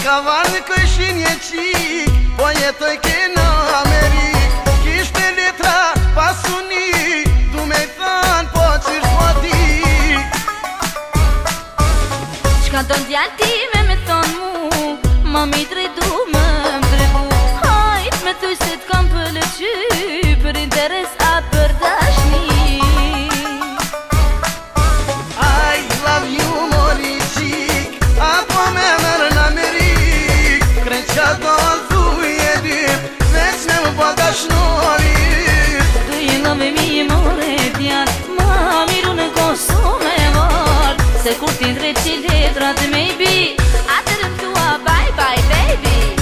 Cavalo că și niecic Poetă che în Americ Chiște letra pasuni Dumefan poți spoti Shkanton djalti me thon mu Mami dredu më dredu Hajt me thuj se t'kam pëlqy Për interes a për dashni I love you moricic Apo me merë në Amerik Cred që ato thuj e dim Veç me më pagashnorit Do you love me more djall Mami ru në Kosovë e var Se kur ti drejt që letrat maybe Atërëm tua bye bye baby